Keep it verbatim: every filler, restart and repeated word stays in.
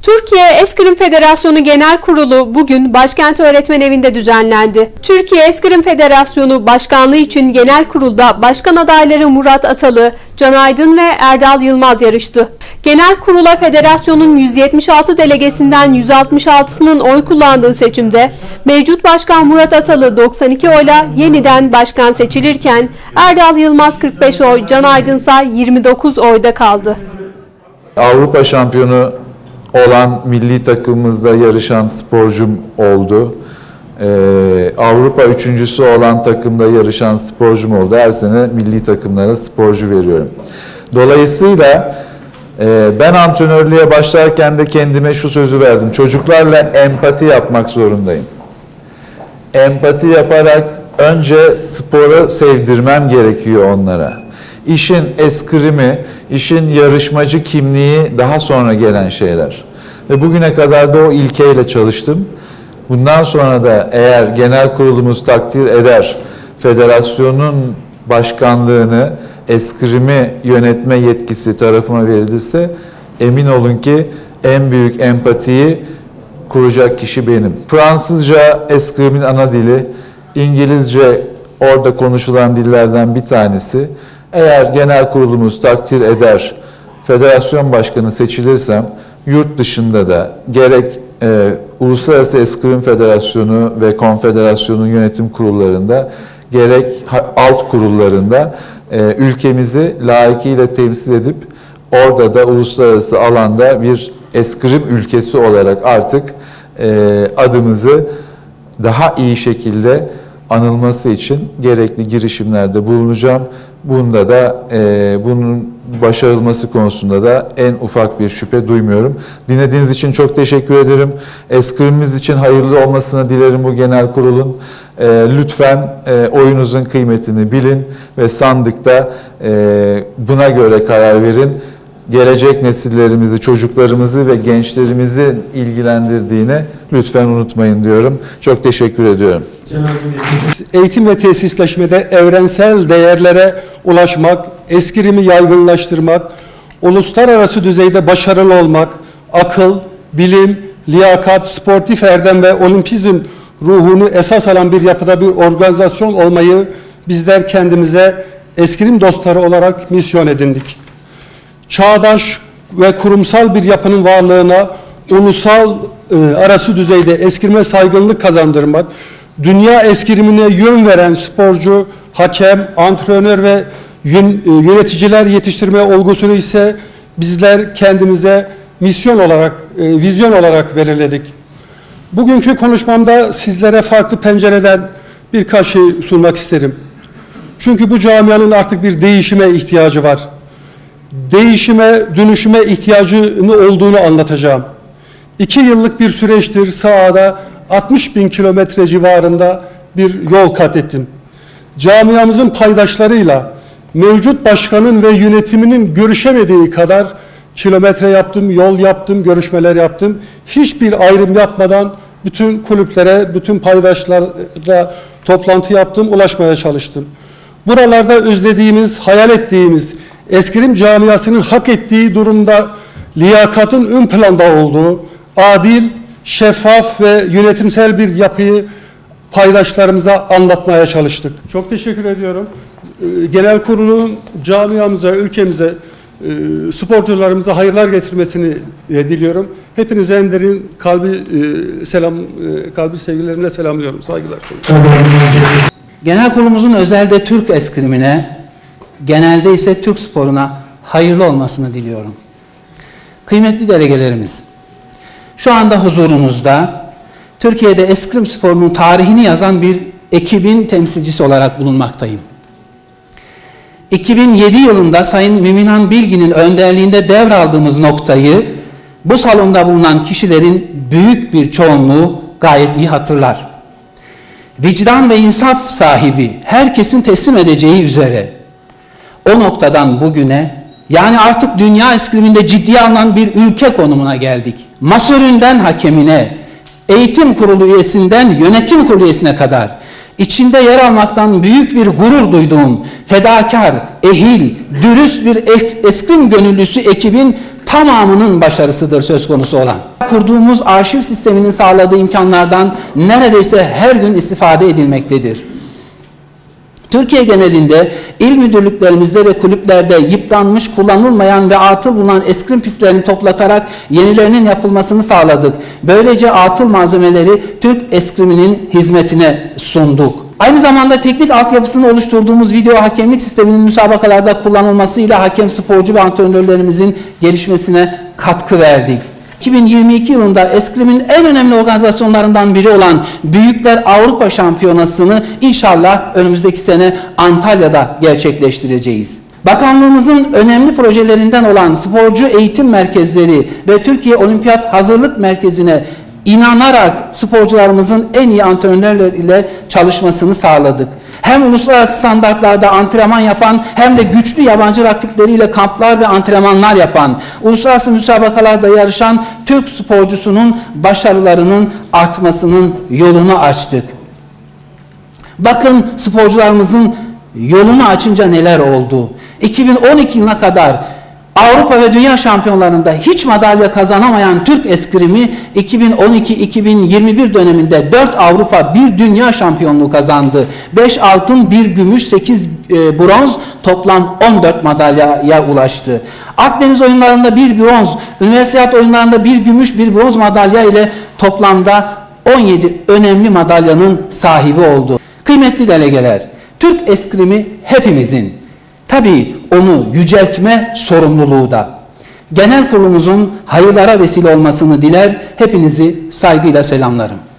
Türkiye Eskrim Federasyonu Genel Kurulu bugün Başkent Öğretmen Evi'nde düzenlendi. Türkiye Eskrim Federasyonu Başkanlığı için genel kurulda başkan adayları Murat Atalı, Can Aydın ve Erdal Yılmaz yarıştı. Genel kurula federasyonun yüz yetmiş altı delegesinden yüz altmış altısının oy kullandığı seçimde mevcut başkan Murat Atalı doksan iki oyla yeniden başkan seçilirken Erdal Yılmaz kırk beş oy, Can Aydın ise yirmi dokuz oyda kaldı. Avrupa şampiyonu olan milli takımımızda yarışan sporcum oldu. Ee, Avrupa üçüncüsü olan takımda yarışan sporcum oldu. Her sene milli takımlara sporcu veriyorum. Dolayısıyla e, ben antrenörlüğe başlarken de kendime şu sözü verdim. Çocuklarla empati yapmak zorundayım. Empati yaparak önce sporu sevdirmem gerekiyor onlara. İşin eskrimi, işin yarışmacı kimliği daha sonra gelen şeyler. Ve bugüne kadar da o ilkeyle çalıştım. Bundan sonra da eğer genel kurulumuz takdir eder, federasyonun başkanlığını, eskrimi yönetme yetkisi tarafıma verilirse, emin olun ki en büyük empatiyi kuracak kişi benim. Fransızca eskrimin ana dili, İngilizce orada konuşulan dillerden bir tanesi. Eğer genel kurulumuz takdir eder, federasyon başkanı seçilirsem, yurt dışında da gerek e, Uluslararası Eskrim Federasyonu ve Konfederasyonun yönetim kurullarında, gerek alt kurullarında e, ülkemizi layıkıyla temsil edip, orada da uluslararası alanda bir eskrim ülkesi olarak artık e, adımızı daha iyi şekilde anılması için gerekli girişimlerde bulunacağım. Bunda da e, bunun başarılması konusunda da en ufak bir şüphe duymuyorum. Dinlediğiniz için çok teşekkür ederim. Eskrimimiz için hayırlı olmasını dilerim bu genel kurulun. E, lütfen e, oyunuzun kıymetini bilin ve sandıkta e, buna göre karar verin. Gelecek nesillerimizi, çocuklarımızı ve gençlerimizi ilgilendirdiğini lütfen unutmayın diyorum. Çok teşekkür ediyorum. Eğitim ve tesisleşmede evrensel değerlere ulaşmak, eskrimi yaygınlaştırmak, uluslararası düzeyde başarılı olmak, akıl, bilim, liyakat, sportif erdem ve olimpizm ruhunu esas alan bir yapıda bir organizasyon olmayı bizler kendimize eskrim dostları olarak misyon edindik. Çağdaş ve kurumsal bir yapının varlığına ulusal e, arası düzeyde eskrime saygınlık kazandırmak, dünya eskrimine yön veren sporcu, hakem, antrenör ve yöneticiler yetiştirme olgusunu ise bizler kendimize misyon olarak, e, vizyon olarak belirledik. Bugünkü konuşmamda sizlere farklı pencereden birkaç şey sunmak isterim. Çünkü bu camianın artık bir değişime ihtiyacı var. Değişime, dönüşüme ihtiyacını olduğunu anlatacağım. İki yıllık bir süreçtir sahada altmış bin kilometre civarında bir yol kat ettim. Camiamızın paydaşlarıyla mevcut başkanın ve yönetiminin görüşemediği kadar kilometre yaptım, yol yaptım, görüşmeler yaptım. Hiçbir ayrım yapmadan bütün kulüplere, bütün paydaşlara toplantı yaptım, ulaşmaya çalıştım. Buralarda özlediğimiz, hayal ettiğimiz eskrim camiasının hak ettiği durumda liyakatın ön planda olduğu, adil, şeffaf ve yönetimsel bir yapıyı paydaşlarımıza anlatmaya çalıştık. Çok teşekkür ediyorum. Genel kurulun camiamıza, ülkemize, sporcularımıza hayırlar getirmesini diliyorum. Hepinize en derin kalbi selam, kalbi sevgilerimle selamlıyorum. Saygılar. Genel kurulumuzun özelde Türk eskrimine, genelde ise Türk sporuna hayırlı olmasını diliyorum. Kıymetli delegelerimiz, şu anda huzurunuzda Türkiye'de eskrim sporunun tarihini yazan bir ekibin temsilcisi olarak bulunmaktayım. iki bin yedi yılında Sayın Müminhan Bilgin'in önderliğinde devraldığımız noktayı bu salonda bulunan kişilerin büyük bir çoğunluğu gayet iyi hatırlar. Vicdan ve insaf sahibi, herkesin teslim edeceği üzere o noktadan bugüne, yani artık dünya eskriminde ciddiye alınan bir ülke konumuna geldik. Masöründen hakemine, eğitim kurulu üyesinden yönetim kurulu üyesine kadar içinde yer almaktan büyük bir gurur duyduğum fedakar, ehil, dürüst bir es- eskrim gönüllüsü ekibin tamamının başarısıdır söz konusu olan. Kurduğumuz arşiv sisteminin sağladığı imkanlardan neredeyse her gün istifade edilmektedir. Türkiye genelinde il müdürlüklerimizde ve kulüplerde yıpranmış, kullanılmayan ve atıl bulunan eskrim pistlerini toplatarak yenilerinin yapılmasını sağladık. Böylece atıl malzemeleri Türk eskriminin hizmetine sunduk. Aynı zamanda teknik altyapısını oluşturduğumuz video hakemlik sisteminin müsabakalarda kullanılmasıyla hakem, sporcu ve antrenörlerimizin gelişmesine katkı verdik. iki bin yirmi iki yılında eskrimin en önemli organizasyonlarından biri olan Büyükler Avrupa Şampiyonası'nı inşallah önümüzdeki sene Antalya'da gerçekleştireceğiz. Bakanlığımızın önemli projelerinden olan sporcu eğitim merkezleri ve Türkiye Olimpiyat Hazırlık Merkezi'ne inanarak sporcularımızın en iyi antrenörler ile çalışmasını sağladık. Hem uluslararası standartlarda antrenman yapan hem de güçlü yabancı rakipleriyle kamplar ve antrenmanlar yapan, uluslararası müsabakalarda yarışan Türk sporcusunun başarılarının artmasının yolunu açtık. Bakın sporcularımızın yolunu açınca neler oldu. iki bin on iki yılına kadar Avrupa ve Dünya Şampiyonlarında hiç madalya kazanamayan Türk eskrimi iki bin on iki iki bin yirmi bir döneminde dört Avrupa bir Dünya Şampiyonluğu kazandı. beş altın, bir gümüş, sekiz e, bronz, toplam on dört madalyaya ulaştı. Akdeniz oyunlarında bir bronz, üniversite oyunlarında bir gümüş, bir bronz madalya ile toplamda on yedi önemli madalyanın sahibi oldu. Kıymetli delegeler, Türk eskrimi hepimizin. Tabii onu yüceltme sorumluluğu da. Genel kurulumuzun hayırlara vesile olmasını diler, hepinizi saygıyla selamlarım.